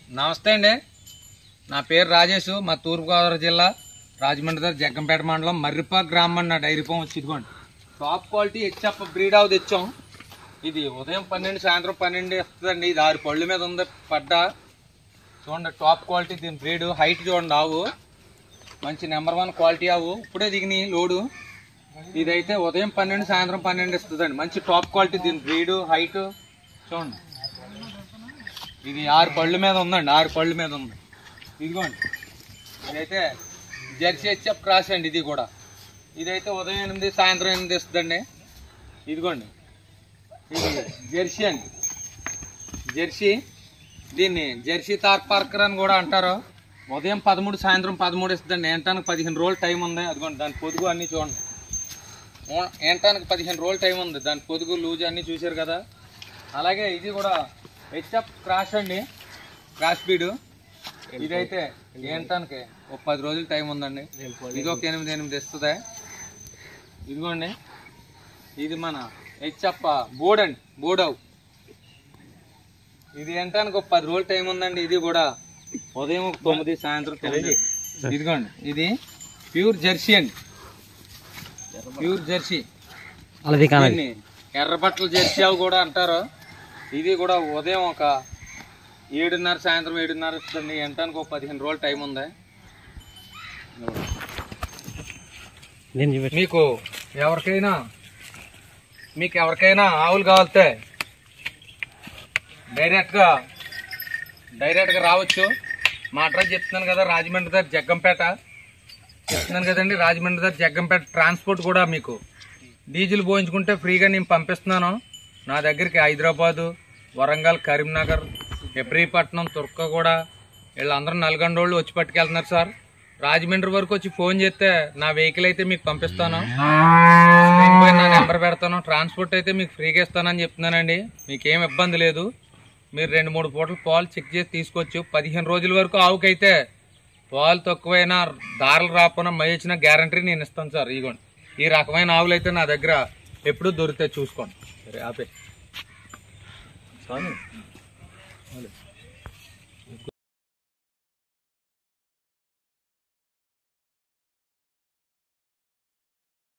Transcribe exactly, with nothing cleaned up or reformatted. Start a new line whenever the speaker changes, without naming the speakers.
నమస్తే అండి, నా పేరు రాజేష్. మా తూర్పుగోదావరి జిల్లా రాజమండ్రి దగ్గర జగ్గంపేట మండలం మర్రిపాక గ్రామం. నా డైరీ ఫామ్ వచ్చి ఇదిగోండి టాప్ క్వాలిటీ హెచ్ఎఫ్ బ్రీడ్ ఆవు తెచ్చాం. ఇది ఉదయం పన్నెండు సాయంత్రం పన్నెండు ఇస్తుందండి. ఇది ఆరు పళ్ళు మీద ఉంది పడ్డ. చూడండి టాప్ క్వాలిటీ దీని బ్రీడ్. హైట్ చూడండి, ఆవు మంచి నెంబర్ వన్ క్వాలిటీ ఆవు. ఇప్పుడే దిగినాయి లోడు. ఇదైతే ఉదయం పన్నెండు సాయంత్రం పన్నెండు ఇస్తుందండి. మంచి టాప్ క్వాలిటీ దీని బ్రీడ్. హైట్ చూడండి, ఇది ఆరు పళ్ళు మీద ఉందండి. ఆరు పళ్ళు మీద ఉంది. ఇదిగోండి ఇదైతే జెర్సీ హెచ్ఎఫ్ క్రాస్ అండి. ఇది కూడా ఇదైతే ఉదయం ఎనిమిది సాయంత్రం ఎనిమిది ఇస్తుందండి. ఇదిగోండి ఇది జెర్సీ అండి. జెర్సీ, దీన్ని జెర్సీ తార్ పార్కర్ అని కూడా అంటారు. ఉదయం పదమూడు సాయంత్రం పదమూడు ఇస్తుందండి. ఏంటానికి పదిహేను రోజులు టైం ఉంది. అదిగోండి దాని పొదుగు అన్నీ చూడండి. ఏంటానికి పదిహేను రోజులు టైం ఉంది. దాని పొదుగు లూజ్ అన్నీ చూశారు కదా. అలాగే ఇది కూడా హెచ్ఎఫ్ క్రాష్ అండి, క్రాష్ బీడు. ఇదైతే ఏంటానికి ఒక పది రోజులు టైం ఉందండి. ఇది ఒక ఎనిమిది ఎనిమిది ఇస్తుంది. ఇదిగోండి ఇది మన హెచ్ఎఫ్ బోర్డ్ అండి, బోర్డవు. ఇది ఏంటానికి ఒక పది రోజులు టైం ఉందండి. ఇది కూడా ఉదయం ఒక తొమ్మిది సాయంత్రం తొమ్మిది. ఇదిగోండి ఇది ప్యూర్ జెర్సీ అండి, ప్యూర్ జెర్సీ. ఎర్రబట్టల జెర్సీ అవి కూడా అంటారు. ఇది కూడా ఉదయం ఒక ఏడున్నర సాయంత్రం ఏడున్నర ఇస్తుంది. ఎంటానికి ఒక పదిహేను రోజులు టైం ఉంది. మీకు ఎవరికైనా మీకు ఎవరికైనా ఆవులు కావాలితే డైరెక్ట్గా డైరెక్ట్గా రావచ్చు. మా అడ్రస్ చెప్తున్నాను కదా, రాజమండ్రి దగ్గర జగ్గంపేట చెప్తున్నాను కదండి. రాజమండ్రి దగ్గర జగ్గంపేట. ట్రాన్స్పోర్ట్ కూడా మీకు డీజిల్ పోయించుకుంటే ఫ్రీగా నేను పంపిస్తున్నాను. నా దగ్గరికి హైదరాబాదు, వరంగల్, కరీంనగర్, ఎబ్రీపట్నం, తుర్కగూడ వీళ్ళందరూ నల్గొండ వాళ్ళు వచ్చి పట్టుకెళ్తున్నారు సార్. రాజమండ్రి వరకు వచ్చి ఫోన్ చేస్తే నా వెహికల్ అయితే మీకు పంపిస్తాను. నా నెంబర్ పెడతాను. ట్రాన్స్పోర్ట్ అయితే మీకు ఫ్రీగా ఇస్తానని చెప్తున్నానండి. మీకేం ఇబ్బంది లేదు. మీరు రెండు మూడు పూటలు పాలు చెక్ చేసి తీసుకోవచ్చు. పదిహేను రోజుల వరకు ఆవుకైతే పాలు తక్కువైనా దారులు రాకపోయినా మై ఇచ్చిన గ్యారంటీ నేను ఇస్తాను సార్. ఇదిగోండి ఈ రకమైన ఆవులు అయితే నా దగ్గర ఎప్పుడు దొరికితే చూసుకోండి. సరే ఆపే.